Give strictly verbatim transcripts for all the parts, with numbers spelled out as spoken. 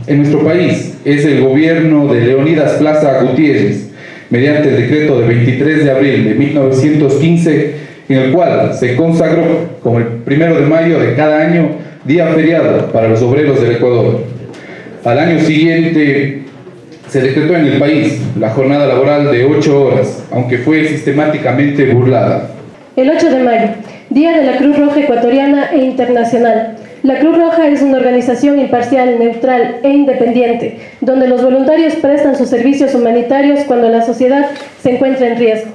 En nuestro país es el gobierno de Leonidas Plaza Gutiérrez, mediante el decreto de veintitrés de abril de mil novecientos quince, en el cual se consagró como el primero de mayo de cada año día feriado para los obreros del Ecuador. Al año siguiente se decretó en el país la jornada laboral de ocho horas, aunque fue sistemáticamente burlada. El ocho de mayo, Día de la Cruz Roja Ecuatoriana e Internacional. La Cruz Roja es una organización imparcial, neutral e independiente, donde los voluntarios prestan sus servicios humanitarios cuando la sociedad se encuentra en riesgo.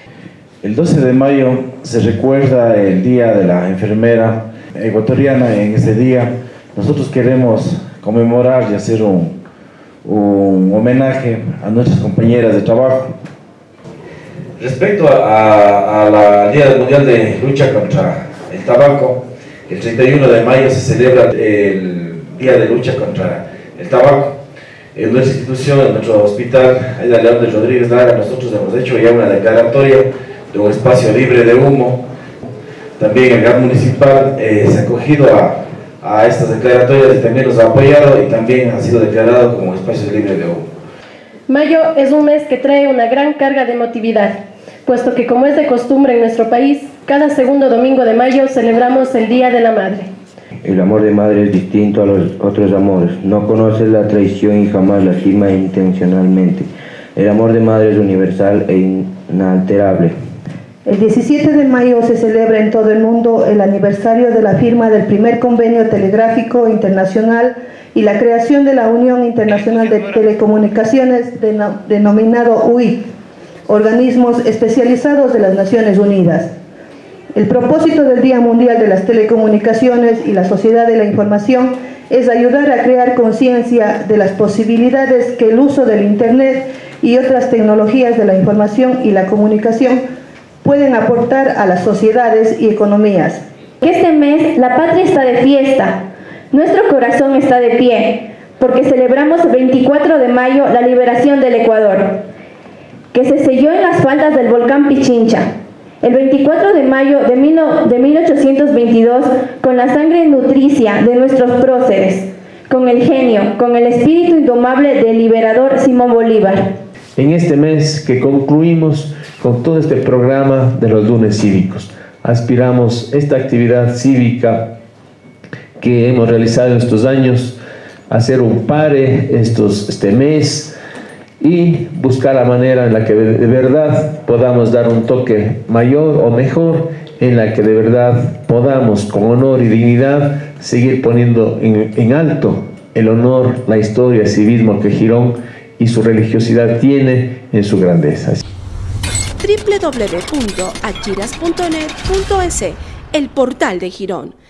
El doce de mayo se recuerda el Día de la Enfermera Ecuatoriana. En este día nosotros queremos conmemorar y hacer un, un homenaje a nuestras compañeras de trabajo. Respecto a, a, a la Día Mundial de Lucha contra el Tabaco, el treinta y uno de mayo se celebra el Día de Lucha contra el Tabaco. En nuestra institución, en nuestro hospital, Aida León de Rodríguez Lara, nosotros hemos hecho ya una declaratoria de un espacio libre de humo. También el G A M municipal eh, se ha acogido a, a estas declaratorias y también nos ha apoyado, y también ha sido declarado como espacio libre de humo. Mayo es un mes que trae una gran carga de emotividad, puesto que, como es de costumbre en nuestro país, cada segundo domingo de mayo celebramos el Día de la Madre. El amor de madre es distinto a los otros amores, no conoce la traición y jamás lastima intencionalmente. El amor de madre es universal e inalterable. El diecisiete de mayo se celebra en todo el mundo el aniversario de la firma del primer convenio telegráfico internacional y la creación de la Unión Internacional de Telecomunicaciones, denominado U I C, organismos especializados de las Naciones Unidas. El propósito del Día Mundial de las Telecomunicaciones y la Sociedad de la Información es ayudar a crear conciencia de las posibilidades que el uso del Internet y otras tecnologías de la información y la comunicación pueden aportar a las sociedades y economías. Este mes la patria está de fiesta, nuestro corazón está de pie, porque celebramos el veinticuatro de mayo la liberación del Ecuador, que se selló en las faldas del volcán Pichincha. El veinticuatro de mayo de mil ochocientos veintidós, con la sangre nutricia de nuestros próceres, con el genio, con el espíritu indomable del liberador Simón Bolívar. En este mes que concluimos con todo este programa de los lunes cívicos, aspiramos esta actividad cívica que hemos realizado en estos años, hacer un pare estos, este mes, y buscar la manera en la que de verdad podamos dar un toque mayor o mejor, en la que de verdad podamos con honor y dignidad seguir poniendo en, en alto el honor, la historia, el civismo que Girón y su religiosidad tiene en su grandeza. doble u doble u doble u punto achiras punto net punto es, el portal de Girón.